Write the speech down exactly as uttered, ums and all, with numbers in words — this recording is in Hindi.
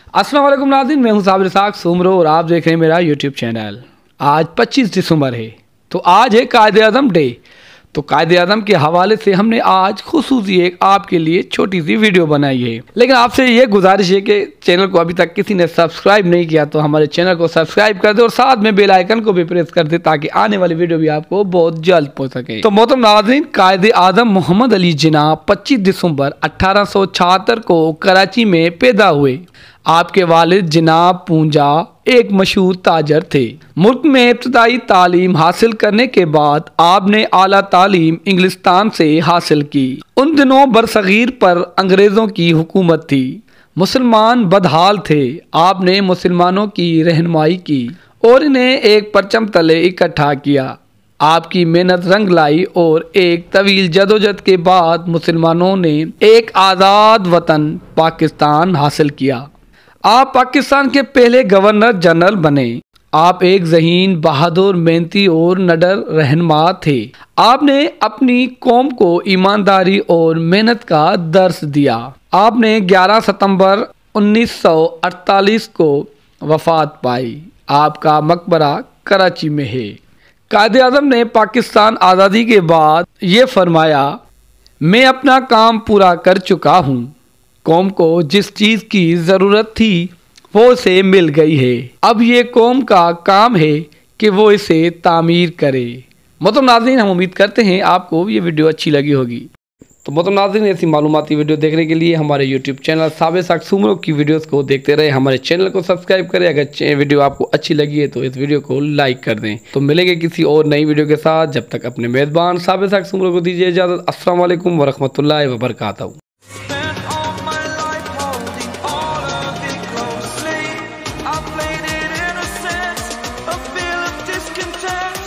अस्सलाम वालेकुम नाज़रीन, मैं हूं साबिर इसाक सुमरो और आप देख रहे हैं मेरा यूट्यूब चैनल। आज पच्चीस दिसंबर है, तो आज है कायदे आज़म डे। तो कायदे आज़म के हवाले से हमने आज खुसूसी एक आपके लिए छोटी सी वीडियो बनाई है। लेकिन आपसे ये गुजारिश है कि चैनल को अभी तक किसी ने सब्सक्राइब नहीं किया तो हमारे चैनल को सब्सक्राइब कर दे और साथ में बेल आइकन को भी प्रेस कर दे ताकि आने वाली वीडियो भी आपको बहुत जल्द पहुंच सके। तो मोहतरम नाज़रीन, कायदे आज़म मोहम्मद अली जिन्ना पच्चीस दिसंबर अठारह सौ छिहत्तर को कराची में पैदा हुए। आपके वालिद जनाब पूंजा एक मशहूर ताजर थे। मुल्क में इब्तदाई तालीम हासिल करने के बाद आपने आला तालीम इंग्लिस्तान से हासिल की। उन दिनों बरसगीर पर अंग्रेज़ों की हुकूमत थी। मुसलमान बदहाल थे। आपने मुसलमानों की रहनुमाई की और इन्हें एक परचम तले इकट्ठा किया। आपकी मेहनत रंग लाई और एक तवील जदोजहद के बाद मुसलमानों ने एक आज़ाद वतन पाकिस्तान हासिल किया। आप पाकिस्तान के पहले गवर्नर जनरल बने। आप एक ज़हीन, बहादुर, मेहनती और निडर रहनुमा थे। आपने अपनी कौम को ईमानदारी और मेहनत का दर्स दिया। आपने ग्यारह सितंबर उन्नीस सौ अड़तालीस को वफात पाई। आपका मकबरा कराची में है। कायदे आज़म ने पाकिस्तान आज़ादी के बाद ये फरमाया, मैं अपना काम पूरा कर चुका हूँ। कौम को जिस चीज़ की ज़रूरत थी वो उसे मिल गई है। अब ये कौम का काम है कि वो इसे तामीर करे। मोहतरम नाज़रीन, हम उम्मीद करते हैं आपको ये वीडियो अच्छी लगी होगी। तो मोहतरम नाज़रीन, ऐसी मालूमाती वीडियो देखने के लिए हमारे यूट्यूब चैनल साबिर इसाक सुमरो की वीडियोस को देखते रहे। हमारे चैनल को सब्सक्राइब करें। अगर वीडियो आपको अच्छी लगी है तो इस वीडियो को लाइक कर दें। तो मिलेंगे किसी और नई वीडियो के साथ। जब तक अपने मेज़बान साबिर इसाक सुमरो को दीजिए इजाज़त। अस्सलाम वालेकुम वरहमतुल्लाहि वबरकातुहू। I played it innocent, a feel of discontent.